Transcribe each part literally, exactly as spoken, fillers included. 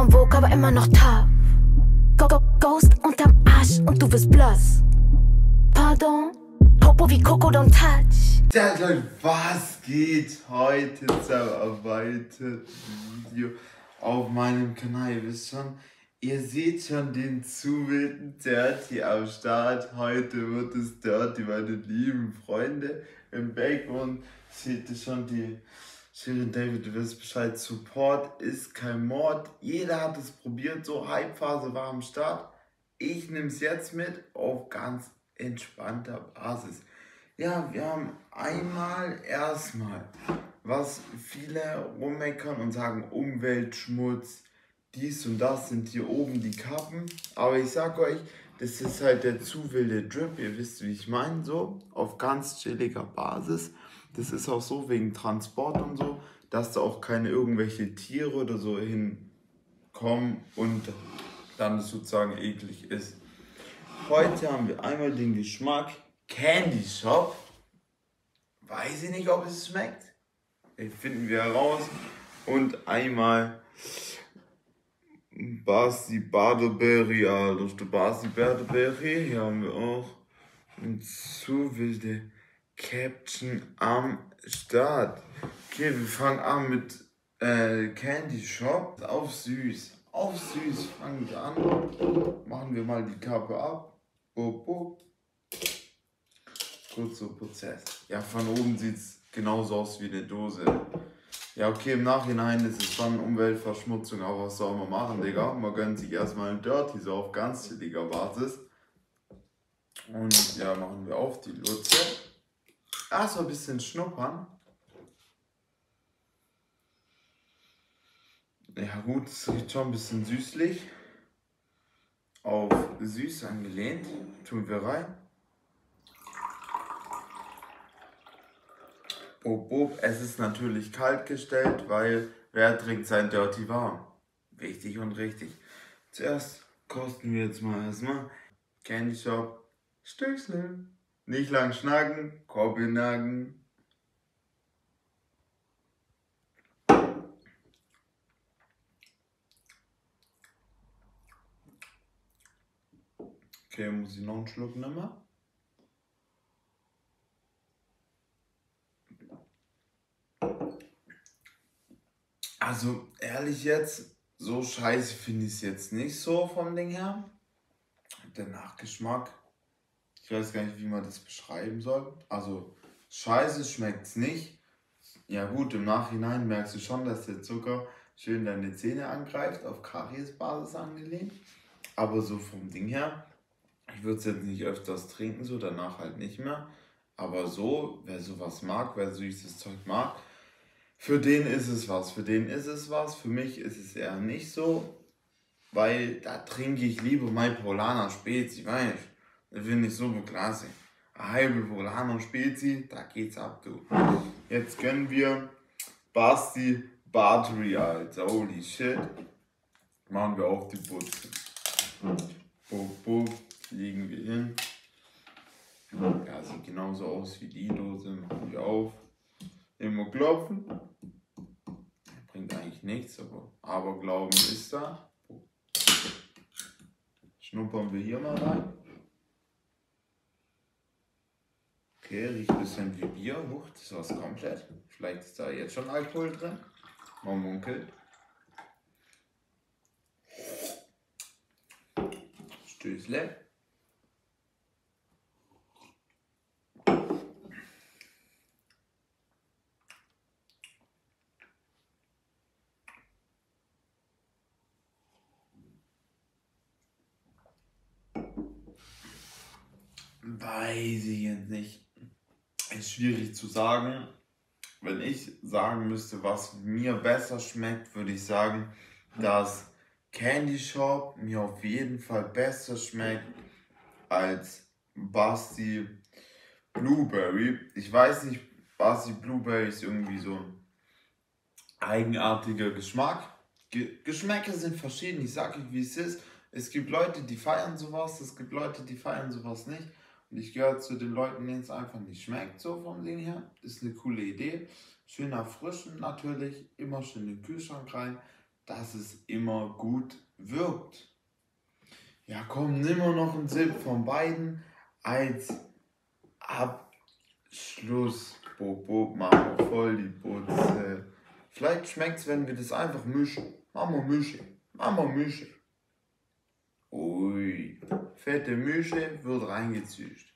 en Vogue, aber immer noch tough. Go, go, Ghost unterm Arsch und du wirst blass. Pardon, Popo wie Coco, don't touch. Ja Leute, was geht heute zum erweiterten Video auf meinem Kanal? Ihr wisst schon, ihr seht schon den zu wilden Dirty am Start. Heute wird es Dirty, meine lieben Freunde. Im Background seht ihr schon die Shirin David, du wirst Bescheid. Support ist kein Mord. Jeder hat es probiert, so Hypephase war am Start. Ich nehme es jetzt mit auf ganz entspannter Basis. Ja, wir haben einmal erstmal, was viele rummeckern und sagen, Umweltschmutz, dies und das sind hier oben die Kappen. Aber ich sag euch, das ist halt der zu wilde Drip, ihr wisst, wie ich meine, so auf ganz chilliger Basis. Das ist auch so wegen Transport und so, dass da auch keine irgendwelche Tiere oder so hinkommen und dann es sozusagen eklig ist. Heute haben wir einmal den Geschmack Candy Shop. Weiß ich nicht, ob es schmeckt. Das finden wir heraus. Und einmal Basti Badeberry, Alter. Basti Badeberry. Hier haben wir auch ein zu wilde Caption am Start. Okay, wir fangen an mit äh, Candy Shop. Auf süß. Auf süß fangen wir an. Machen wir mal die Kappe ab. Bup, bup. Kurzer Prozess. Ja, von oben sieht es genauso aus wie eine Dose. Ja, okay, im Nachhinein ist es schon Umweltverschmutzung, aber was soll man machen, Digga? Man gönnt sich erstmal ein Dirty, so auf ganz chilliger Basis. Und ja, machen wir auf die Lutze. Erstmal ein bisschen schnuppern. Ja gut, es riecht schon ein bisschen süßlich. Auf süß angelehnt. Tun wir rein. Bob, bob. Es ist natürlich kalt gestellt, weil wer trinkt sein Dirty warm? Wichtig und richtig. Zuerst kosten wir jetzt mal erstmal Candy Shop Stößel. Nicht lang schnacken, Korbelnagen. Okay, muss ich noch einen Schluck nehmen? Also ehrlich jetzt, so scheiße finde ich es jetzt nicht so vom Ding her. Der Nachgeschmack, ich weiß gar nicht, wie man das beschreiben soll. Also scheiße schmeckt es nicht. Ja gut, im Nachhinein merkst du schon, dass der Zucker schön deine Zähne angreift, auf Kariesbasis angelehnt. Aber so vom Ding her, ich würde es jetzt nicht öfters trinken, so danach halt nicht mehr. Aber so, wer sowas mag, wer süßes Zeug mag, für den ist es was, für den ist es was, für mich ist es eher nicht so, weil da trinke ich lieber mein Polana Spezi, weißt du, das finde ich super klasse. Eine halbe Polana Spezi, da geht's ab, du. Jetzt gönnen wir Basti Battery, Alter, holy shit. Machen wir auf die Putze. Bup, bup, legen wir hin. Ja, sieht genauso aus wie die Dose, machen wir auf. Immer klopfen. Bringt eigentlich nichts, aber Aberglauben ist da. Schnuppern wir hier mal rein. Okay, riecht ein bisschen wie Bier. Huch, das war's komplett. Vielleicht ist da jetzt schon Alkohol drin. Man munkelt. Stößle. Weiß ich jetzt nicht. Ist schwierig zu sagen. Wenn ich sagen müsste, was mir besser schmeckt, würde ich sagen, dass Candy Shop mir auf jeden Fall besser schmeckt als Basti Blueberry. Ich weiß nicht, Basti Blueberry ist irgendwie so ein eigenartiger Geschmack. Ge Geschmäcker sind verschieden, ich sage euch, wie es ist. Es gibt Leute, die feiern sowas, es gibt Leute, die feiern sowas nicht. Und ich gehöre zu den Leuten, denen es einfach nicht schmeckt, so vom Ding her. Ist eine coole Idee. Schön erfrischend natürlich, immer schön in den Kühlschrank rein. dass es immer gut wirkt. Ja komm, nimm mal noch einen Sip von beiden als Abschluss. Bob, Bob, machen wir voll die Putze. Vielleicht schmeckt es, wenn wir das einfach mischen. Machen wir mischen. Machen wir mischen. Ui, fette Mische wird reingezischt.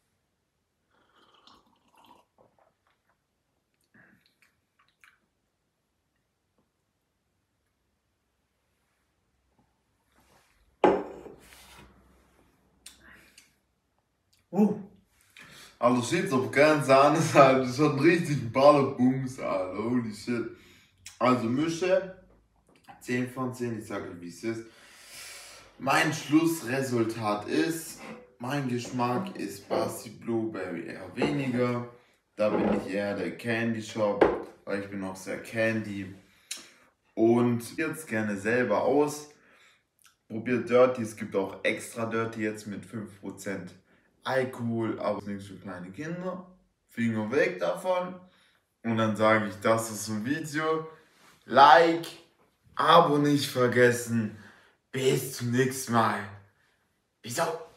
Uh, also shit, auf ganz anders halt. Das hat einen richtigen Ballerbums, Alter. Holy shit. Also Mische, zehn von zehn, ich sage wie es ist. Mein Schlussresultat ist, mein Geschmack ist Basti Blueberry eher weniger. Da bin ich eher der Candy Shop, weil ich bin auch sehr Candy. Und jetzt gerne selber aus. Probiert Dirty, es gibt auch extra Dirty jetzt mit fünf Prozent Alkohol, aber es ist nichts für kleine Kinder. Finger weg davon. Und dann sage ich, das ist ein Video. Like, Abo nicht vergessen. Bis zum nächsten Mal. Peace out.